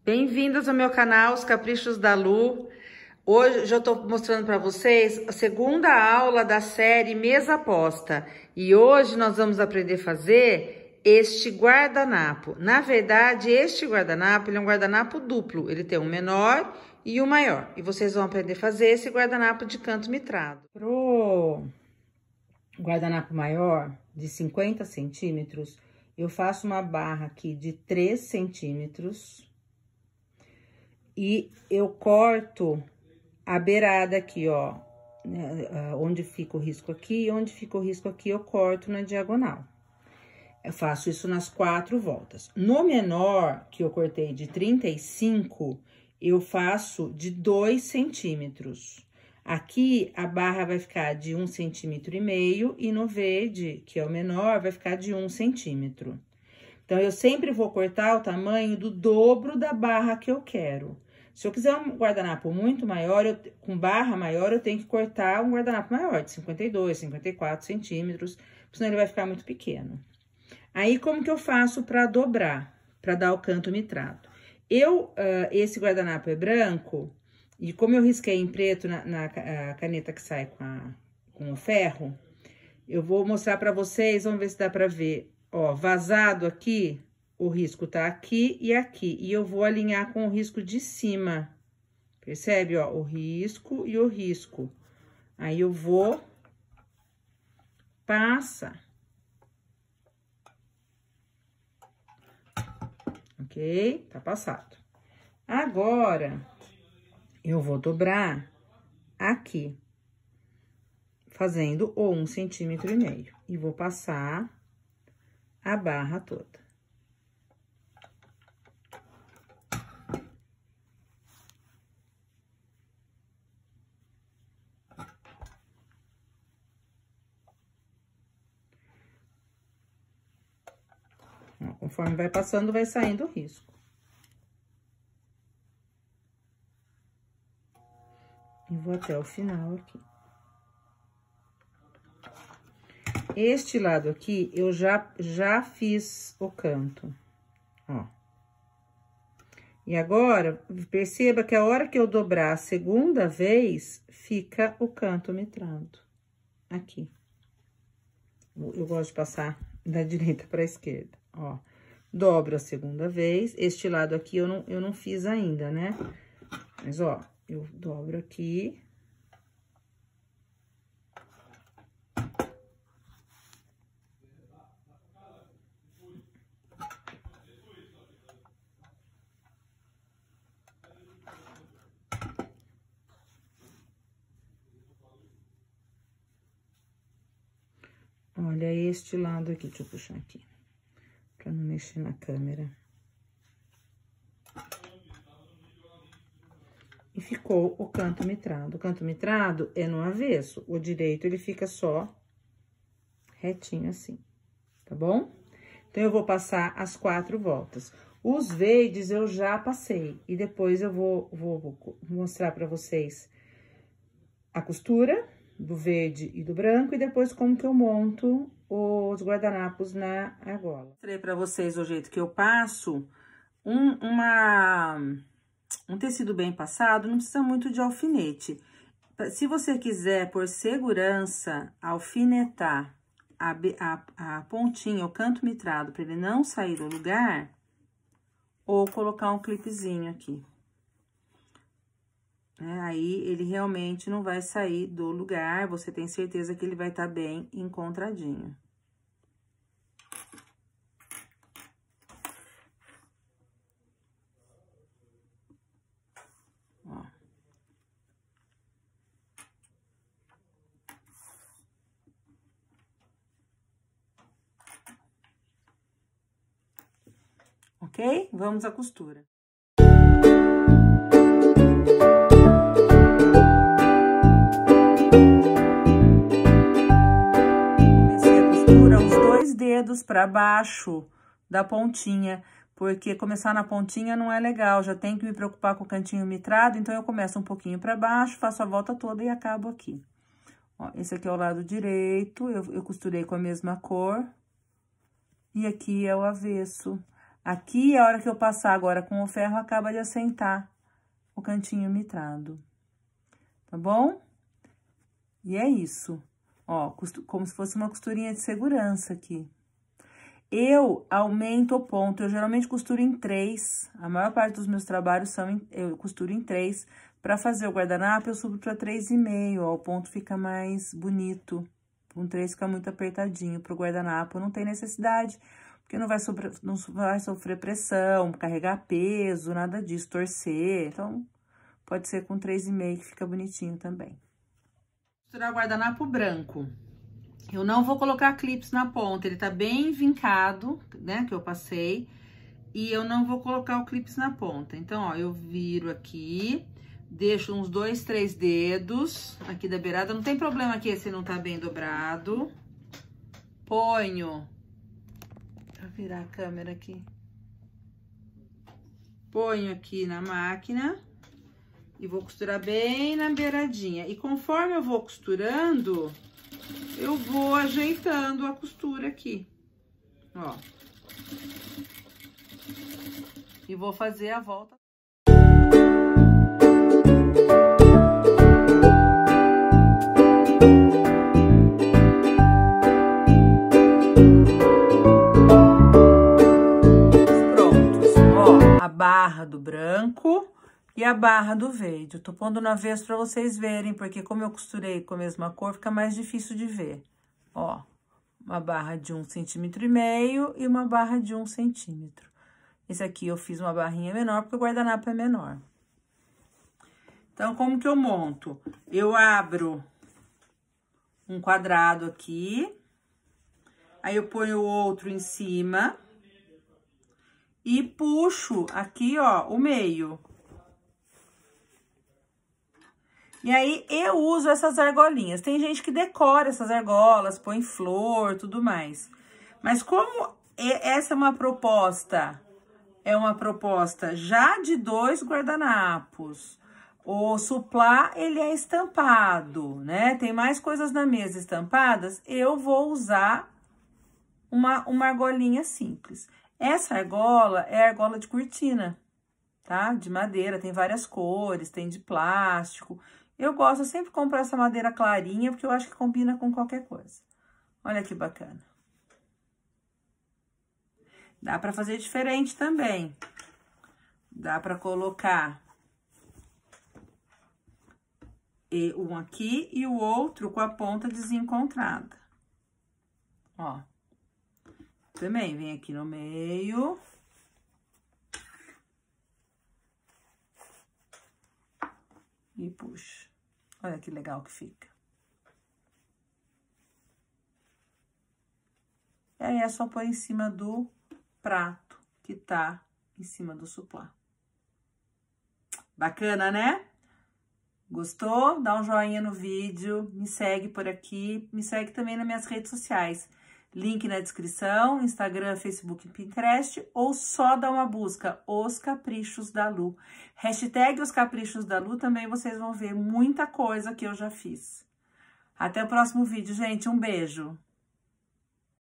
Bem-vindos ao meu canal, Os Caprichos da Lu. Hoje eu estou mostrando para vocês a segunda aula da série Mesa Posta. E hoje nós vamos aprender a fazer este guardanapo. Na verdade, este guardanapo ele é um guardanapo duplo. Ele tem um menor e um maior. E vocês vão aprender a fazer esse guardanapo de canto mitrado. Pro guardanapo maior, de 50 centímetros, eu faço uma barra aqui de 3 centímetros. E eu corto a beirada aqui, ó, onde fica o risco aqui e onde fica o risco aqui, eu corto na diagonal. Eu faço isso nas 4 voltas. No menor, que eu cortei de 35, eu faço de 2 centímetros. Aqui, a barra vai ficar de 1,5 centímetro e no verde, que é o menor, vai ficar de 1 centímetro. Então, eu sempre vou cortar o tamanho do dobro da barra que eu quero. Se eu quiser um guardanapo muito maior, com barra maior, eu tenho que cortar um guardanapo maior, de 52, 54 centímetros, senão ele vai ficar muito pequeno. Aí, como que eu faço para dobrar, para dar o canto mitrado? Esse guardanapo é branco, e como eu risquei em preto na caneta que sai com o ferro, eu vou mostrar para vocês, vamos ver se dá para ver. Ó, vazado aqui, o risco tá aqui e aqui. E eu vou alinhar com o risco de cima. Percebe, ó, o risco e o risco. Aí, eu vou... Passa. Ok? Tá passado. Agora, eu vou dobrar aqui. Fazendo o 1,5 centímetro. E vou passar a barra toda. Ó, conforme vai passando, vai saindo o risco. E vou até o final aqui. Este lado aqui, eu já fiz o canto, ó. E agora, perceba que a hora que eu dobrar a segunda vez, fica o canto mitrado, aqui. Eu gosto de passar da direita para a esquerda, ó. Dobro a segunda vez, este lado aqui eu não fiz ainda, né? Mas, ó, eu dobro aqui. Olha este lado aqui, deixa eu puxar aqui, pra não mexer na câmera. E ficou o canto mitrado. O canto mitrado é no avesso, o direito ele fica só retinho assim, tá bom? Então, eu vou passar as 4 voltas. Os verdes eu já passei, e depois eu vou mostrar pra vocês a costura do verde e do branco, e depois como que eu monto os guardanapos na argola. Mostrei pra vocês o jeito que eu passo um tecido bem passado, não precisa muito de alfinete. Se você quiser, por segurança, alfinetar a pontinha, o canto mitrado, para ele não sair do lugar, ou colocar um clipezinho aqui. Aí, ele realmente não vai sair do lugar, você tem certeza que ele vai estar bem encontradinho. Ó. Ok? Vamos à costura. Dedos para baixo da pontinha, porque começar na pontinha não é legal, já tem que me preocupar com o cantinho mitrado, então eu começo um pouquinho para baixo, faço a volta toda e acabo aqui. Ó, esse aqui é o lado direito, eu costurei com a mesma cor, e aqui é o avesso. Aqui, a hora que eu passar agora com o ferro, acaba de assentar o cantinho mitrado. Tá bom? E é isso. Ó, como se fosse uma costurinha de segurança aqui. Eu aumento o ponto, eu geralmente costuro em 3. A maior parte dos meus trabalhos eu costuro em 3. Pra fazer o guardanapo, eu subo pra 3,5, ó, o ponto fica mais bonito. Com 3 fica muito apertadinho. Pro guardanapo não tem necessidade, porque não vai sofrer pressão, carregar peso, nada disso, torcer. Então, pode ser com 3,5 que fica bonitinho também. Costurar o guardanapo branco. Eu não vou colocar clips na ponta, ele tá bem vincado, né, que eu passei. E eu não vou colocar o clips na ponta. Então, ó, eu viro aqui, deixo uns 2, 3 dedos aqui da beirada. Não tem problema que esse não tá bem dobrado. Ponho... Deixa eu virar a câmera aqui. Ponho aqui na máquina e vou costurar bem na beiradinha. E conforme eu vou costurando, eu vou ajeitando a costura aqui, ó. E vou fazer a volta. Prontos, ó, a barra do branco e a barra do verde. Eu tô pondo no avesso pra vocês verem, porque como eu costurei com a mesma cor, fica mais difícil de ver. Ó, uma barra de 1,5 cm e uma barra de 1 centímetro. Esse aqui eu fiz uma barrinha menor, porque o guardanapo é menor. Então, como que eu monto? Eu abro um quadrado aqui, aí eu ponho o outro em cima e puxo aqui, ó, o meio. E aí, eu uso essas argolinhas. Tem gente que decora essas argolas, põe flor, tudo mais. Mas como essa é uma proposta já de 2 guardanapos, o suplá, ele é estampado, né? Tem mais coisas na mesa estampadas, eu vou usar uma argolinha simples. Essa argola é argola de cortina, tá? De madeira, tem várias cores, tem de plástico. Eu gosto, eu sempre compro essa madeira clarinha, porque eu acho que combina com qualquer coisa. Olha que bacana. Dá pra fazer diferente também. Dá pra colocar um aqui e o outro com a ponta desencontrada. Ó. Também vem aqui no meio. E puxa. Olha que legal que fica. E aí, é só pôr em cima do prato que tá em cima do suplá. Bacana, né? Gostou? Dá um joinha no vídeo, me segue por aqui, me segue também nas minhas redes sociais. Link na descrição, Instagram, Facebook e Pinterest, ou só dá uma busca, Os Caprichos da Lu. Hashtag Os Caprichos da Lu, também vocês vão ver muita coisa que eu já fiz. Até o próximo vídeo, gente. Um beijo!